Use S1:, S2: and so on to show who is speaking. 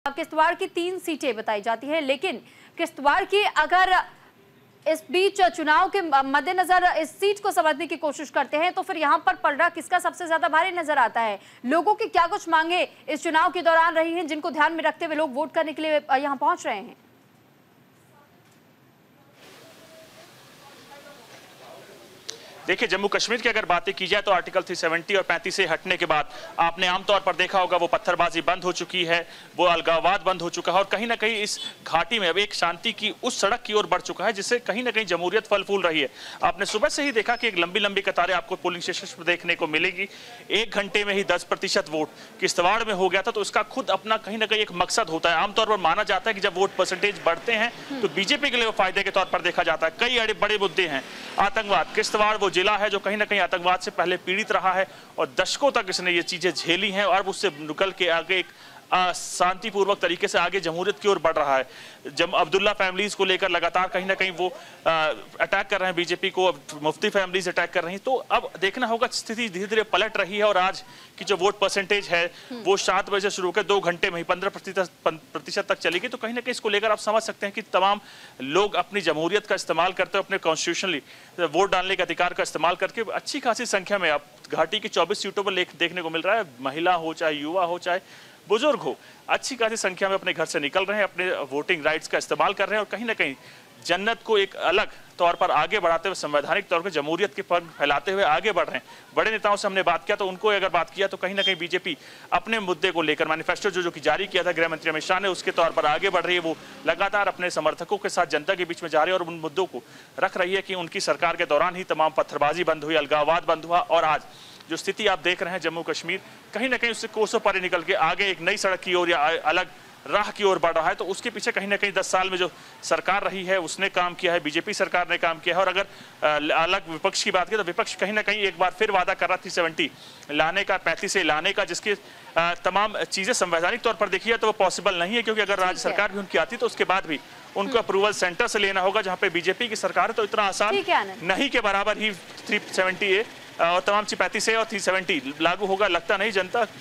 S1: किश्तवाड़ की 3 सीटें बताई जाती है, लेकिन किश्तवाड़ की अगर इस बीच चुनाव के मद्देनजर इस सीट को समझने की कोशिश करते हैं तो फिर यहां पर पलड़ा किसका सबसे ज्यादा भारी नजर आता है। लोगों की क्या कुछ मांगे इस चुनाव के दौरान रही हैं जिनको ध्यान में रखते हुए लोग वोट करने के लिए यहां पहुंच रहे हैं।
S2: देखिए, जम्मू कश्मीर की अगर बातें की जाए तो आर्टिकल 370 और 35 से हटने के बाद आपने आमतौर पर देखा होगा वो पत्थरबाजी बंद हो चुकी है, वो अलगाववाद बंद हो चुका है और कहीं ना कहीं इस घाटी में अब एक शांति की उस सड़क की ओर बढ़ चुका है जिससे कहीं ना कहीं जमहूरियत फल फूल रही है। आपने सुबह से ही देखा कि एक लंबी लंबी कतारें आपको पोलिंग स्टेशन पर देखने को मिलेगी। 1 घंटे में ही 10% वोट किश्तवाड़ में हो गया था, तो इसका खुद अपना कहीं ना कहीं एक मकसद होता है। आमतौर पर माना जाता है कि जब वोट परसेंटेज बढ़ते हैं तो बीजेपी के लिए वो फायदे के तौर पर देखा जाता है। कई बड़े मुद्दे हैं। आतंकवाद, किश्तवाड़ वो जिला है जो कहीं ना कहीं आतंकवाद से पहले पीड़ित रहा है और दशकों तक इसने ये चीजें झेली हैं और उससे निकल के आगे एक शांतिपूर्वक तरीके से आगे जमहूरियत की ओर बढ़ रहा है। जब अब्दुल्ला फैमिलीज को लेकर लगातार कहीं ना कहीं वो अटैक कर रहे हैं बीजेपी को, अब मुफ्ती फैमिलीज अटैक कर रही हैं, तो अब देखना होगा स्थिति धीरे धीरे पलट रही है और आज की जो वोट परसेंटेज है वो 7 बजे से शुरू होकर 2 घंटे में ही 15% तक चलेगी। तो कहीं ना कहीं इसको लेकर आप समझ सकते हैं कि तमाम लोग अपनी जमहूरियत का इस्तेमाल करते हुए अपने कॉन्स्टिट्यूशनली वोट डालने के अधिकार का इस्तेमाल करके अच्छी खासी संख्या में आप घाटी की 24 सीटों पर देखने को मिल रहा है। महिला हो, चाहे युवा हो, चाहे बुजुर्ग हो, अच्छी खासी संख्या में अपने घर से निकल रहे हैं, अपने वोटिंग राइट्स का इस्तेमाल कर रहे हैं और कहीं ना कहीं जन्नत को एक अलग तौर पर आगे बढ़ाते हुए, संवैधानिक तौर पर जमहूरियत के पग फैलाते हुए आगे बढ़ रहे हैं। बड़े नेताओं से हमने बात किया तो उनको अगर बात किया तो कहीं ना कहीं बीजेपी अपने मुद्दे को लेकर मैनिफेस्टो जो कि जारी किया था गृह मंत्री अमित शाह ने, उसके तौर पर आगे बढ़ रही है। वो लगातार अपने समर्थकों के साथ जनता के बीच में जा रही है और उन मुद्दों को रख रही है कि उनकी सरकार के दौरान ही तमाम पत्थरबाजी बंद हुई, अलगाववाद बंद हुआ और आज जो स्थिति आप देख रहे हैं जम्मू कश्मीर कहीं ना कहीं उससे कोसों पारी निकल के आगे एक नई सड़क की ओर या अलग राह की ओर बढ़ रहा है। तो उसके पीछे कहीं ना कहीं 10 साल में जो सरकार रही है उसने काम किया है, बीजेपी सरकार ने काम किया है। और अगर अलग विपक्ष की बात करें तो विपक्ष कहीं ना कहीं एक बार फिर वादा कर रहा 370 लाने का, 35 से लाने का, जिसकी तमाम चीजें संवैधानिक तौर पर देखी है तो वो पॉसिबल नहीं है, क्योंकि अगर राज्य सरकार भी उनकी आती तो उसके बाद भी उनको अप्रूवल सेंटर से लेना होगा, जहां पे बीजेपी की सरकार है। तो इतना आसान नहीं के बराबर ही 370 और तमाम 35 और 370 लागू होगा, लगता नहीं। जनता